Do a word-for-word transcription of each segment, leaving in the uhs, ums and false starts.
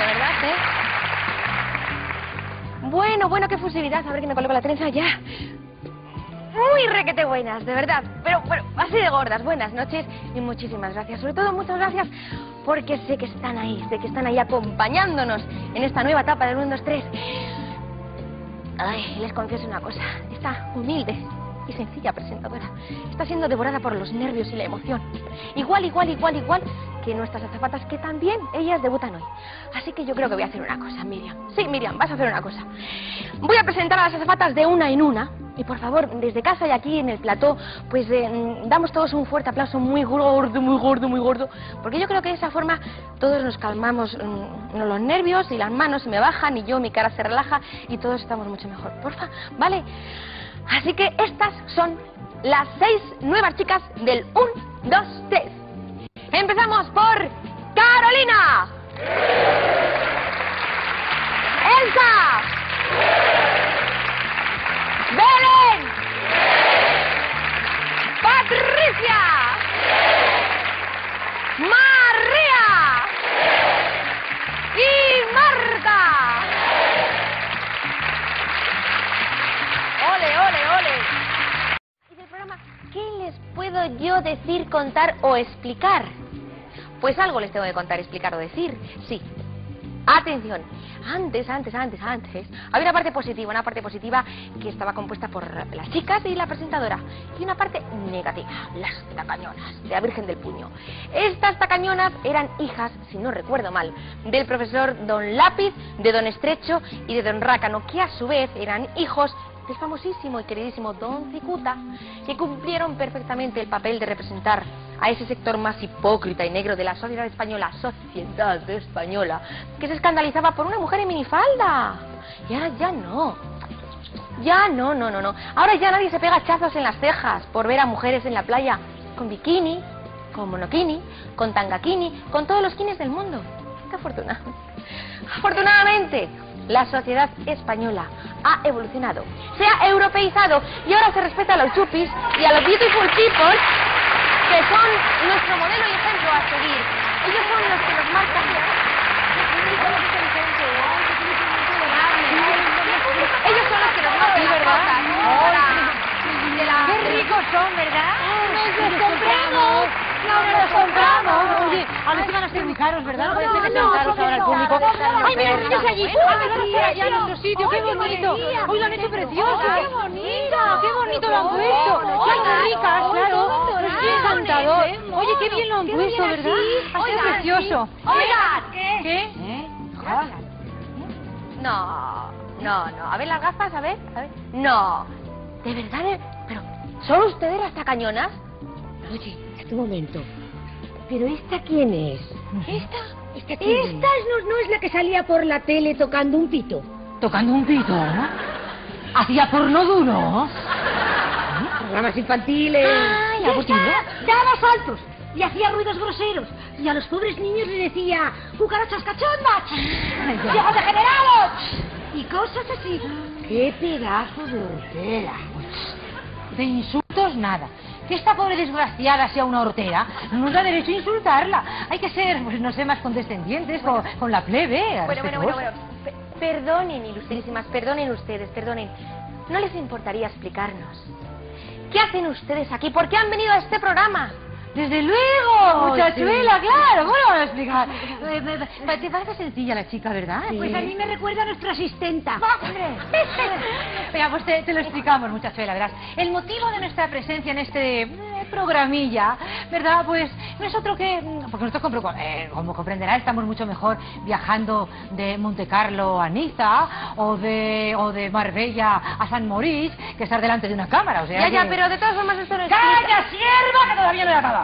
¿verdad, eh? Bueno, bueno, qué fusilidad. A ver que me coloco la trenza ya. Muy requete buenas, de verdad. Pero, pero así de gordas. Buenas noches y muchísimas gracias. Sobre todo, muchas gracias porque sé que están ahí, sé que están ahí acompañándonos en esta nueva etapa del uno, dos, tres. Ay, les confieso una cosa. Esta humilde y sencilla presentadora está siendo devorada por los nervios y la emoción. Igual, igual, igual, igual que nuestras azafatas, que también ellas debutan hoy. Así que yo creo que voy a hacer una cosa, Miriam. Sí, Miriam, vas a hacer una cosa. Voy a presentar a las azafatas de una en una. Y por favor, desde casa y aquí en el plató, pues eh, damos todos un fuerte aplauso muy gordo, muy gordo, muy gordo. Porque yo creo que de esa forma todos nos calmamos mm, los nervios y las manos se me bajan y yo, mi cara se relaja y todos estamos mucho mejor. Porfa, ¿vale? Así que estas son las seis nuevas chicas del uno, dos, tres. Empezamos por Carolina. Elsa. Belén. Patricia. María. Y Marta. Ole, ole, ole. Y del programa, ¿qué les puedo yo decir, contar o explicar? Pues algo les tengo que contar, explicar o decir. Sí. Atención. Antes, antes, antes, antes, había una parte positiva, una parte positiva que estaba compuesta por las chicas y la presentadora. Y una parte negativa, las tacañonas, de la Virgen del Puño. Estas tacañonas eran hijas, si no recuerdo mal, del profesor Don Lápiz, de Don Estrecho y de Don Rácano, que a su vez eran hijos del famosísimo y queridísimo Don Cicuta, que cumplieron perfectamente el papel de representar a ese sector más hipócrita y negro de la sociedad española, sociedad española, que se escandalizaba por una mujer en minifalda. Y ahora ya no. Ya no, no, no, no. Ahora ya nadie se pega hachazos en las cejas por ver a mujeres en la playa con bikini, con monokini, con tangaquini, con todos los kinis del mundo. Qué afortunado. Afortunadamente, la sociedad española ha evolucionado, se ha europeizado y ahora se respeta a los chupis y a los beautiful people, que son nuestro modelo y ejemplo a seguir. Ellos son los que nos marcan. Ellos son los que nos marcan, ¿verdad? Qué ricos son, ¿verdad? ¡Nos los compramos! ¡Nos los compramos! Oye, a ver si van a ser muy caros, ¿verdad? No puede ser que sean caros ahora al público. ¡Ay, mira los niños allí! ¡Ay, van a estar allá en nuestro sitio! ¡Qué bonito! ¡Hoy lo han hecho precioso! ¡Qué bonito! ¡Qué bonito lo han puesto! ¡Ay, qué ricas, claro! ¡Qué encantador! Oye, qué bien lo han puesto, ¿verdad? Ha sido precioso. ¡Oigan! ¿Qué? No, no, no. A ver las gafas, a ver, a ver. No. ¿De verdad? eh? Pero, ¿son ustedes las tacañonas? Oye, un momento. ¿Pero esta quién es? ¿Esta? ¿Esta quién es? Esta no, no es la que salía por la tele tocando un pito. ¿Tocando un pito? ¿Hacía porno duro? Programas infantiles. Ay, ¿a Botino? Daba saltos y hacía ruidos groseros. Y a los pobres niños le decía cucarachas cachondas, viejos degenerados y cosas así. ¡Qué pedazo de hortera! De insultos nada. Que esta pobre desgraciada sea una hortera, no nos da derecho a insultarla. Hay que ser, pues no sé, más condescendientes con, con la plebe. Bueno, bueno, bueno, bueno. P perdonen, ilustrísimas, perdonen ustedes, perdonen. ¿No les importaría explicarnos qué hacen ustedes aquí? ¿Por qué han venido a este programa? ¡Desde luego! ¡Muchachuela, sí, claro! ¿Cómo lo van a explicar? Te parece sencilla la chica, ¿verdad? Sí. Pues a mí me recuerda a nuestra asistenta. Venga, pues te, te lo explicamos, muchachuela, verás. El motivo de nuestra presencia en este eh, programilla, ¿verdad? Pues no es otro que... Porque nosotros, como, eh, como comprenderá, estamos mucho mejor viajando de Montecarlo a Niza o de, o de Marbella a San Maurice que estar delante de una cámara, o sea... Ya, que... ya, pero de todas formas esto no es... ¡Calla, sierva, que todavía no he acabado!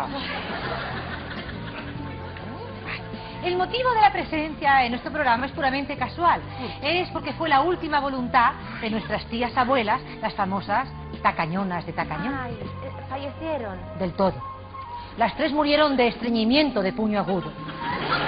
El motivo de la presencia en nuestro programa es puramente casual. Es porque fue la última voluntad de nuestras tías abuelas, las famosas tacañonas de Tacañón. Ay, fallecieron. Del todo. Las tres murieron de estreñimiento de puño agudo.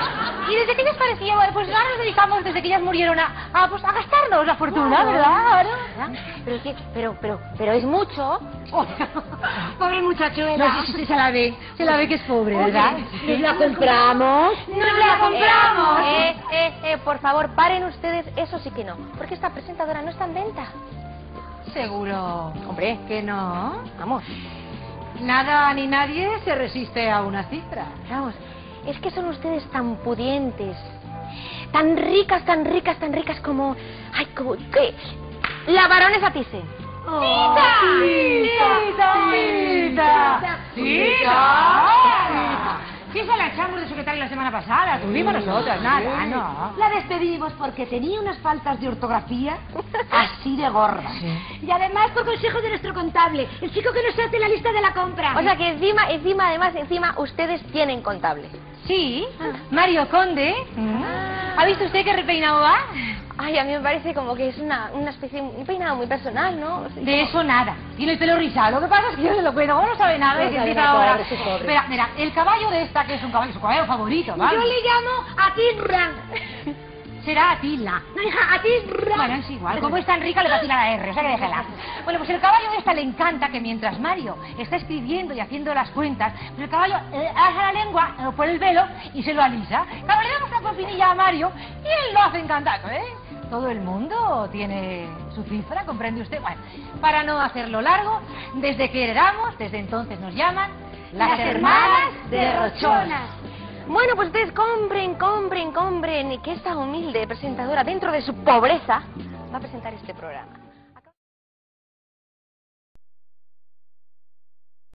Y desde que ellas parecían, pues ahora nos dedicamos, desde que ellas murieron, a, a, pues, a gastarnos la fortuna, ¿verdad? Pero, ¿qué? pero, pero, pero es mucho. Pobre muchachuela. No, sí, sí, se la ve, se la ve que es pobre, ¿verdad? ¿Nos la compramos? ¡Nos la compramos! Eh, eh, eh, eh, por favor, paren ustedes, eso sí que no, porque esta presentadora no está en venta. Seguro. Hombre, ¿Que no? vamos, Nada ni nadie se resiste a una cifra. vamos, es que son ustedes tan pudientes, tan ricas, tan ricas, tan ricas como... Ay, como que... La baronesa Thyssen. ¡Tita! ¡Tita! ¡Tita! ¡Tita! Sí, se la echamos de secretaria la semana pasada. Tuvimos nosotros, nada, no. La despedimos porque tenía unas faltas de ortografía así de gordas. Sí. Y además por consejo de nuestro contable, el chico que nos hace la lista de la compra. O sea que encima, encima, además, encima, ustedes tienen contable. Sí, Mario Conde. ¿Ha visto usted qué repeinado va? Ay, a mí me parece como que es una, una especie, un peinado muy personal, ¿no? De eso nada. Tiene el pelo rizado. Lo que pasa es que yo se lo cuento. Como no sabe nada, No y se sabe empieza nada, ahora. pobre, sí, pobre. Espera, mira, el caballo de esta, que es un caballo, su caballo favorito, ¿vale? Yo le llamo Atirra. Será Atila. No, hija, Atirra. Bueno, es igual. Como es tan rica, le patina la R, o sea que déjela. Bueno, pues el caballo de esta le encanta que mientras Mario está escribiendo y haciendo las cuentas, pues el caballo eh, alza la lengua eh, por el velo y se lo alisa. Claro, le damos una propinilla a Mario y él lo hace encantado, ¿eh? Todo el mundo tiene su cifra, ¿comprende usted? Bueno, para no hacerlo largo, desde que heredamos, desde entonces nos llaman las, Las hermanas hermanas de de Rochona. Rochona. Bueno, pues ustedes compren, compren, compren, y que esta humilde presentadora, dentro de su pobreza, va a presentar este programa.